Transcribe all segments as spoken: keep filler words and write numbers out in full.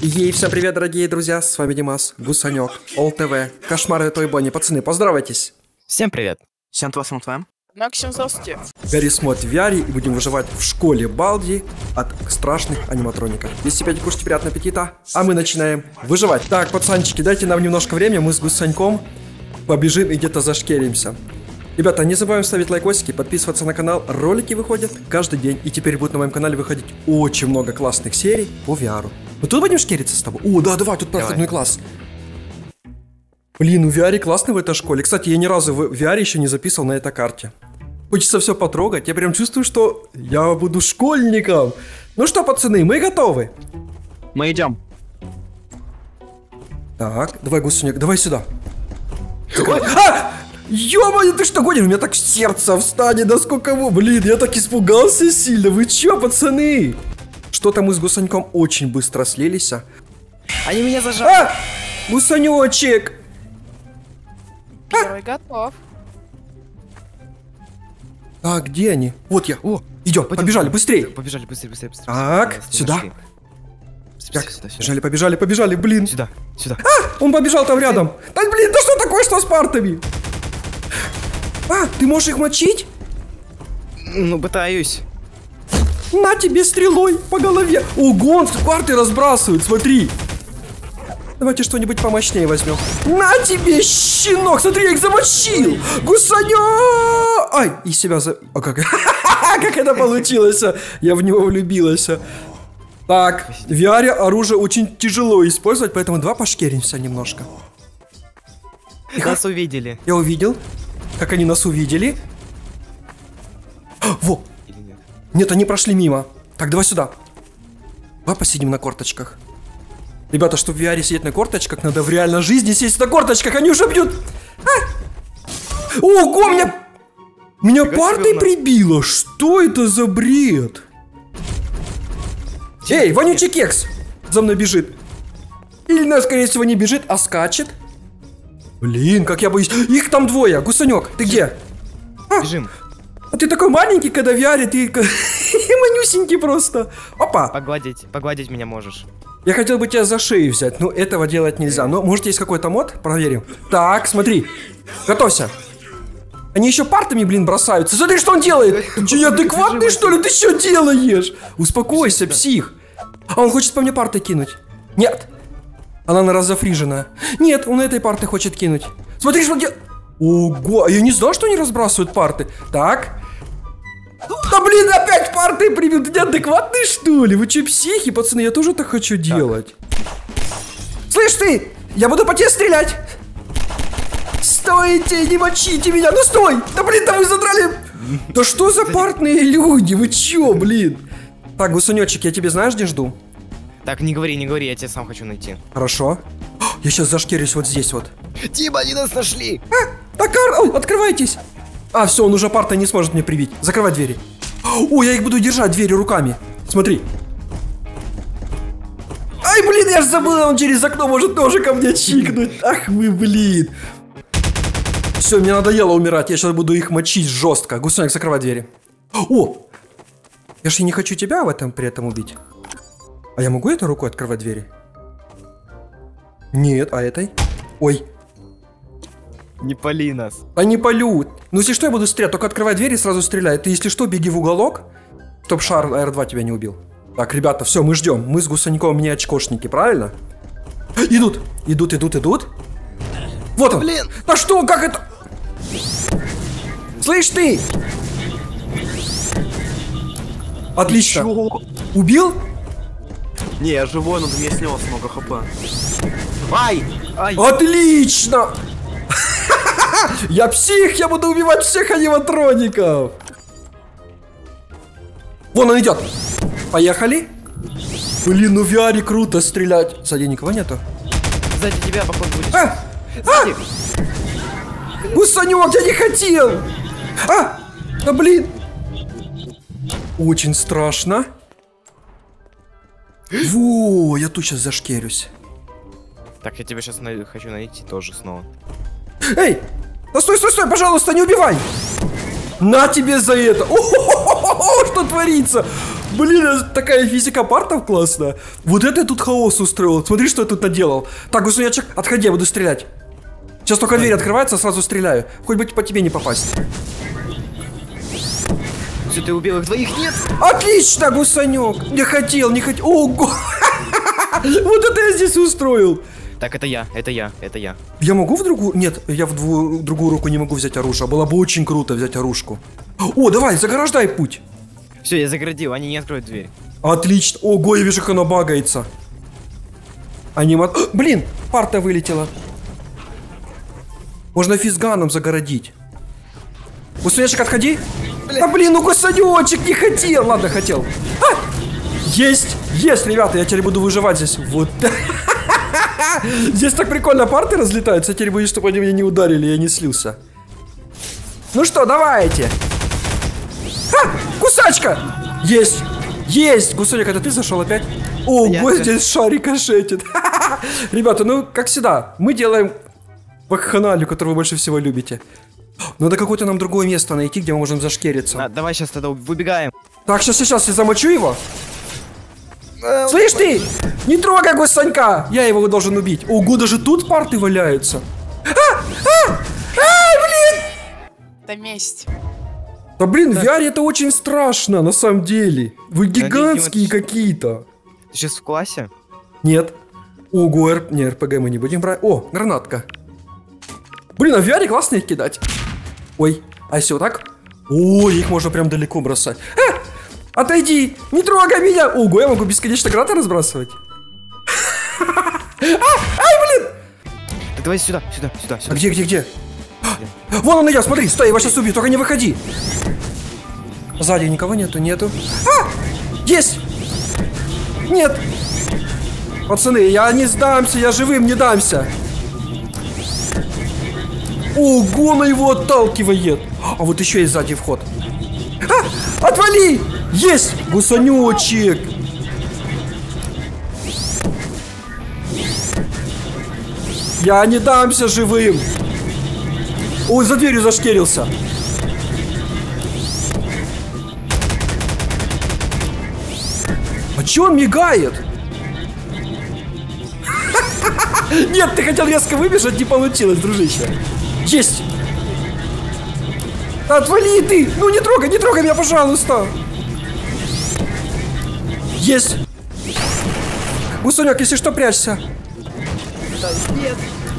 Ей, всем привет, дорогие друзья, с вами Димас, Гусанек, ОлТВ, Кошмары Той Бонни. Пацаны, поздравайтесь. Всем привет. Всем твоим, всем твоим. Максим, здравствуйте. Гаррис Мод в ви ар, и будем выживать в школе Балди от страшных аниматроников. Если опять кушайте, приятного аппетита, а мы начинаем выживать. Так, пацанчики, дайте нам немножко времени, мы с Гусаньком побежим и где-то зашкеримся. Ребята, не забываем ставить лайкосики, подписываться на канал, ролики выходят каждый день, и теперь будет на моем канале выходить очень много классных серий по ви ар. Мы тут будем шкериться с тобой? О, да, давай, тут проходной класс. Блин, у ви ар классный в этой школе. Кстати, я ни разу в ви ар еще не записывал на этой карте. Хочется все потрогать, я прям чувствую, что я буду школьником. Ну что, пацаны, мы готовы? Мы идем. Так, давай, Гусенек, давай сюда. А! Ё-моё, ты что гонишь? У меня так сердце встанет, да сколько его. Блин, я так испугался сильно. Вы чё, пацаны? Что-то мы с Гусаньком очень быстро слились. Они меня зажали. А! Гусанёчек! Первый готов. А, где они? Вот я. О, идем, побежали, быстрее. Побежали, быстрее, быстрее, быстрее. Так, Нас не сюда. нашли. Так, Сюда, сюда. побежали, побежали, побежали, блин. Сюда, сюда. А, он побежал там рядом. Да блин, да что такое, что с партами? А, ты можешь их мочить? Ну, пытаюсь. На тебе стрелой по голове. Ого, он карты разбрасывает, смотри. Давайте что-нибудь помощнее возьмем. На тебе, щенок, смотри, я их замочил. Гусанё! Ай, и себя за... А как? Как это получилось? Я в него влюбилась. Так, в ви ар оружие очень тяжело использовать, поэтому давай пошкеримся немножко. Нас увидели. Я увидел, как они нас увидели. Во! Или нет? Нет, они прошли мимо. Так, давай сюда. Давай посидим на корточках. Ребята, чтобы в ви ар сидеть на корточках, надо в реальной жизни сесть на корточках. Они уже бьют. А! Ого, меня... Меня партой прибило. Что это за бред? Эй, вонючий кекс! За мной бежит. Или, ну, скорее всего, не бежит, а скачет. Блин, как я боюсь. Их там двое. Гусанек, ты где? Бежим. А ты такой маленький, когда в ви ар, ты манюсенький просто. Опа. Погладить, погладить меня можешь. Я хотел бы тебя за шею взять, но этого делать нельзя. Но, может, есть какой-то мод? Проверим. Так, смотри. Готовься. Они еще партами, блин, бросаются. Смотри, что он делает. Ты че, неадекватный, что ли? Ты что делаешь? Успокойся, псих. А он хочет по мне партой кинуть. Нет. Она на раз зафрижена. Нет, он этой парты хочет кинуть. Смотри, что он делает. Ого, я не знал, что они разбрасывают парты. Так. Да блин, опять парты прибил. Ты неадекватный, что ли? Вы че, психи, пацаны? Я тоже так хочу делать. Слышь ты, я буду по тебе стрелять. Стойте, не мочите меня, ну стой! Да блин, да вы задрали! Да что за партные люди, вы чё, блин? Так, Гусанёчек, я тебе знаешь, где жду? Так, не говори, не говори, я тебя сам хочу найти. Хорошо. Я сейчас зашкерюсь вот здесь вот. Дима, они нас нашли! А, так, о, открывайтесь! А, все, он уже партой не сможет мне прибить. Закрывай двери. О, я их буду держать, двери руками. Смотри. Ай, блин, я ж забыл, он через окно может тоже ко мне чикнуть. Ах вы, блин. Все, мне надоело умирать, я сейчас буду их мочить жестко. Гусанек, закрывай двери. О! Я же не хочу тебя в этом при этом убить. А я могу этой рукой открывать двери? Нет, а этой? Ой. Не пали нас. А не палю. Ну если что, я буду стрелять, только открывай двери и сразу стреляй. Ты если что, беги в уголок, чтоб шар эр два тебя не убил. Так, ребята, все, мы ждем. Мы с Гусаньком не очкошники, правильно? Идут, идут, идут, идут. Вот он. Блин. Да что, как это? Слышь ты! Отлично. Чё? Убил? Не, я живой, но мне снес много хп. Ай! Ай. Отлично! Я псих, я буду убивать всех аниматроников. Вон он идет. Поехали. Блин, ну в ви ар круто стрелять. Сзади никого нету. Сзади тебя, походу, будет. А! Сзади. А! Гусанек, я не хотел! А! Да блин! Очень страшно. Во, я тут сейчас зашкерюсь. Так, я тебя сейчас най- хочу найти тоже снова. Эй! Да стой, стой, стой, пожалуйста, не убивай! На тебе за это! О-хо-хо-хо-хо, что творится? Блин, такая физика партов классная. Вот это я тут хаос устроил. Смотри, что я тут наделал. Так, гусунячек, отходи, я буду стрелять. Сейчас только дверь открывается, сразу стреляю. Хоть бы по тебе не попасть. Все, ты убил их двоих? Нет! Отлично, гусанек. Не хотел, не хотел. Ого! Вот это я здесь устроил. Так, это я, это я, это я. Я могу в другую... Нет, я в дву... другую руку не могу взять оружие. Было бы очень круто взять оружку. О, давай, заграждай путь. Все, я заградил, они не откроют дверь. Отлично. Ого, я вижу, как оно багается. Анима... Блин, парта вылетела. Можно физганом загородить. Гусанечек, отходи. Блин. А блин, ну гусанечек не хотел. Ладно, хотел. А! Есть, есть, ребята, я теперь буду выживать здесь. Вот. Здесь так прикольно парты разлетаются. Я теперь боюсь, чтобы они меня не ударили, я не слился. Ну что, давайте. А, кусачка. Есть, есть. Гусаник, это ты зашел опять? Ого, здесь шарик кошетит. Ребята, ну, как всегда, мы делаем вакханалию, которую вы больше всего любите. Надо какое-то нам другое место найти, где мы можем зашкериться. А, давай сейчас тогда выбегаем. Так, сейчас, сейчас, я замочу его. Слышь ты! Не трогай гусанька! Я его должен убить. Ого, даже тут парты валяются. А! А! А, блин! Это месть. Да блин, в ви ар это очень страшно, на самом деле. Вы гигантские какие-то. Ты сейчас в классе? Нет. Ого, р... не, эр пэ гэ мы не будем брать. О, гранатка. Блин, а в ви ар классно их кидать. Ой, а если вот так? О, их можно прям далеко бросать. А! Отойди! Не трогай меня! Ого, я могу бесконечно гранаты разбрасывать. Ай, блин! Так давай сюда, сюда, сюда, сюда. А где, где, где? Вон он идет, смотри, стой, я его сейчас убью, только не выходи. Сзади никого нету, нету. А! Есть! Нет! Пацаны, я не сдамся, я живым не дамся. Ого, он его отталкивает. А вот еще есть сзади вход. А! Отвали! Есть! Гусанечек! Я не дамся живым! Ой, за дверью зашкерился. А че он мигает? Нет, ты хотел резко выбежать, не получилось, дружище. Есть! Отвали ты! Ну не трогай, не трогай меня, пожалуйста! Есть! Гусанек, если что, прячься. Нет.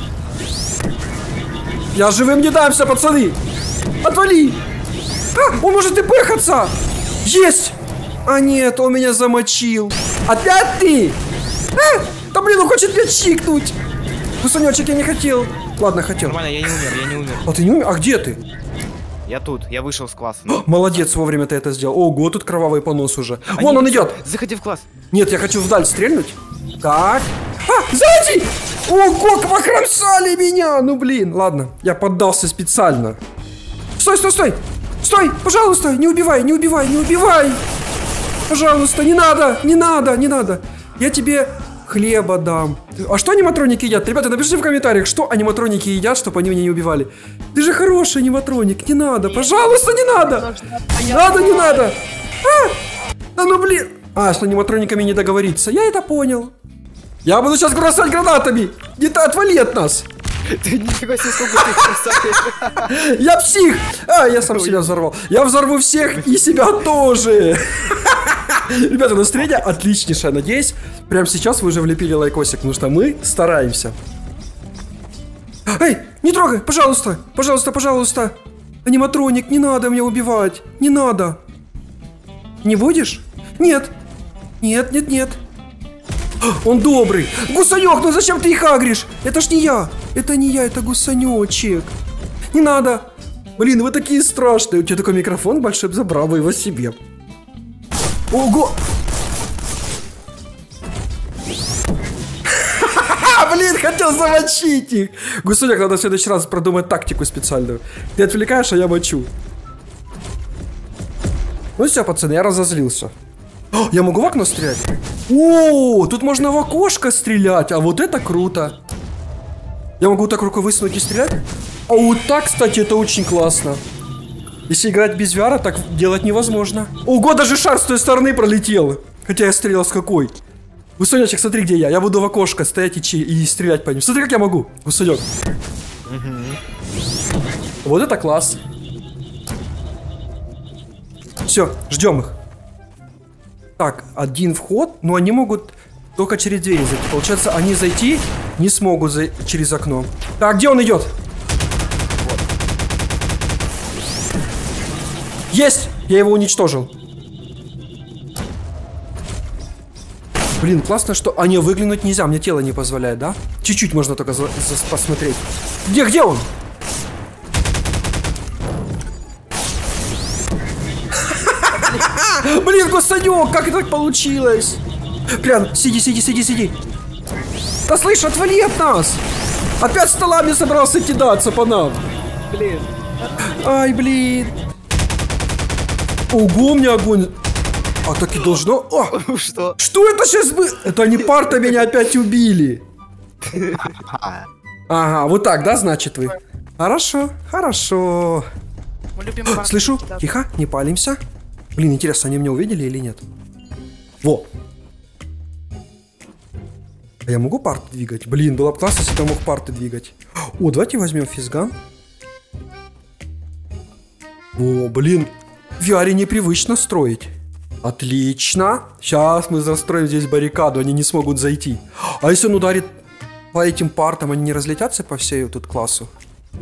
Я живым не дамся, пацаны! Отвали! А, он может и пыхаться! Есть! А нет, он меня замочил. Опять ты? А, да блин, он хочет меня чикнуть! Гусанечек, я не хотел. Ладно, хотел. Нормально, я не умер, я не умер. А ты не умер? А где ты? Я тут, я вышел с класса. Молодец, вовремя ты это сделал. Ого, тут кровавый понос уже. Они... Вон он идет. Заходи в класс. Нет, я хочу вдаль стрельнуть. Так. А, сзади! Ого, покромсали меня! Ну блин, ладно, я поддался специально. Стой, стой, стой! Стой, пожалуйста, не убивай, не убивай, не убивай! Пожалуйста, не надо, не надо, не надо. Я тебе хлеба дам. А что аниматроники едят? Ребята, напишите в комментариях, что аниматроники едят, чтобы они меня не убивали. Ты же хороший аниматроник, не надо, пожалуйста, не надо! Надо, не надо! А! Да ну блин! А, с аниматрониками не договориться, я это понял. Я буду сейчас бросать гранатами! Не-то отвали от нас! Ты нифига себе, сколько ты бросаешь. Я псих! А, я сам себя взорвал. Я взорву всех и себя тоже. Ребята, настроение отличнейшее. Надеюсь, прямо сейчас вы уже влепили лайкосик, потому что мы стараемся. Эй, не трогай, пожалуйста, пожалуйста, пожалуйста. Аниматроник, не надо меня убивать. Не надо. Не будешь? Нет. Нет, нет, нет. Он добрый. Гусанек, ну зачем ты их агришь? Это ж не я. Это не я, это гусанечек. Не надо. Блин, вы такие страшные. У тебя такой микрофон большой, забрал бы его себе. Ого! Блин, хотел замочить их. Гусанек, надо в следующий раз продумать тактику специальную. Ты отвлекаешь, а я мочу. Ну все, пацаны, я разозлился. О, я могу в окно стрелять? О, тут можно в окошко стрелять, а вот это круто. Я могу так рукой высунуть и стрелять? А вот так, кстати, это очень классно. Если играть без ви ар, так делать невозможно. Ого, даже шар с той стороны пролетел. Хотя я стрелял с какой. Гусанечек, смотри, где я. Я буду в окошко стоять и, чи- и стрелять по ним. Смотри, как я могу, Гусанек. Вот это класс. Все, ждем их. Так, один вход, но они могут только через дверь зайти. Получается, они зайти не смогут за... через окно. Так, где он идет? Есть! Я его уничтожил. Блин, классно, что... А, не, выглянуть нельзя, мне тело не позволяет, да? Чуть-чуть можно только за... За... посмотреть. Где, где он? Блин, Гусанек, как это так получилось? Прям, сиди, сиди, сиди, сиди. Да слышь, отвали от нас. Опять столами собрался кидаться по нам. Блин. Ай, блин. Ого, у меня огонь. А так и должно... О! Что? Что это сейчас было? Это они парта меня опять убили. Ага, вот так, да, значит вы? Хорошо, хорошо. Мы любим парк. Слышу, Да. тихо, не палимся. Блин, интересно, они меня увидели или нет? Во. А я могу парты двигать? Блин, было бы классно, если я мог парты двигать. О, давайте возьмем физган. О, блин. В ви ар непривычно строить. Отлично. Сейчас мы застроим здесь баррикаду, они не смогут зайти. А если он ударит по этим партам, они не разлетятся по всей вот тут классу?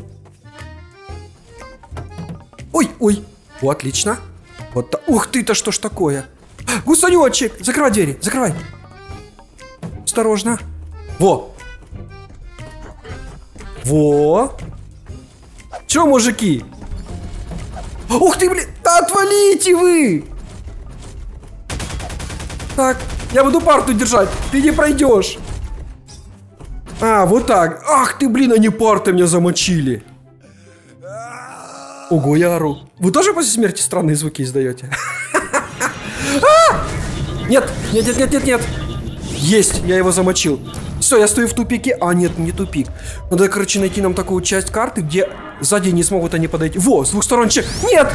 Ой, ой. О, отлично. Вот та... Ух ты-то, что ж такое? Гусанечек! Закрывай двери, закрывай. Осторожно. Во. Во. Чё, мужики? Ух ты, блин! Да отвалите вы! Так, я буду парту держать. Ты не пройдешь. А, вот так. Ах ты, блин, они парты меня замочили. Ого, я ору. Вы тоже после смерти странные звуки издаете? Нет, нет, нет, нет, нет, нет. Есть, я его замочил. Все, я стою в тупике. А, нет, не тупик. Надо, короче, найти нам такую часть карты, где сзади не смогут они подойти. Во, с двух сторон чек. Нет!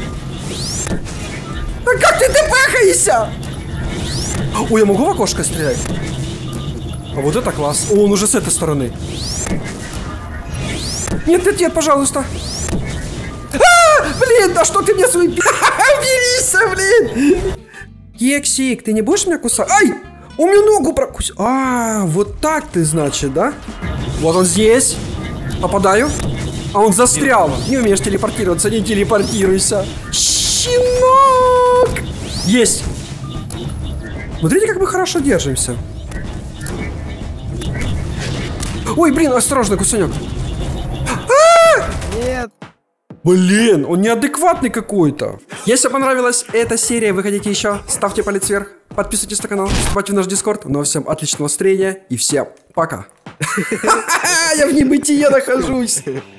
А как ты тпхаешься? Ой, я могу в окошко стрелять? А вот это класс. О, он уже с этой стороны. Нет, нет, нет, пожалуйста. А, блин, да что ты мне свои... Уберись, блин! Кексик, ты не будешь меня кусать? Ай! Он мне ногу прокусил. А, вот так ты, значит, да? Вот он здесь. Попадаю. А он застрял. Не умеешь телепортироваться, не телепортируйся. Щенок! Есть. Смотрите, как мы хорошо держимся. Ой, блин, осторожно, Гусанек. Нет. Блин, он неадекватный какой-то. Если понравилась эта серия, вы хотите еще, ставьте палец вверх, подписывайтесь на канал, вступайте в наш дискорд. Ну а всем отличного настроения и всем пока. Я в небытие нахожусь.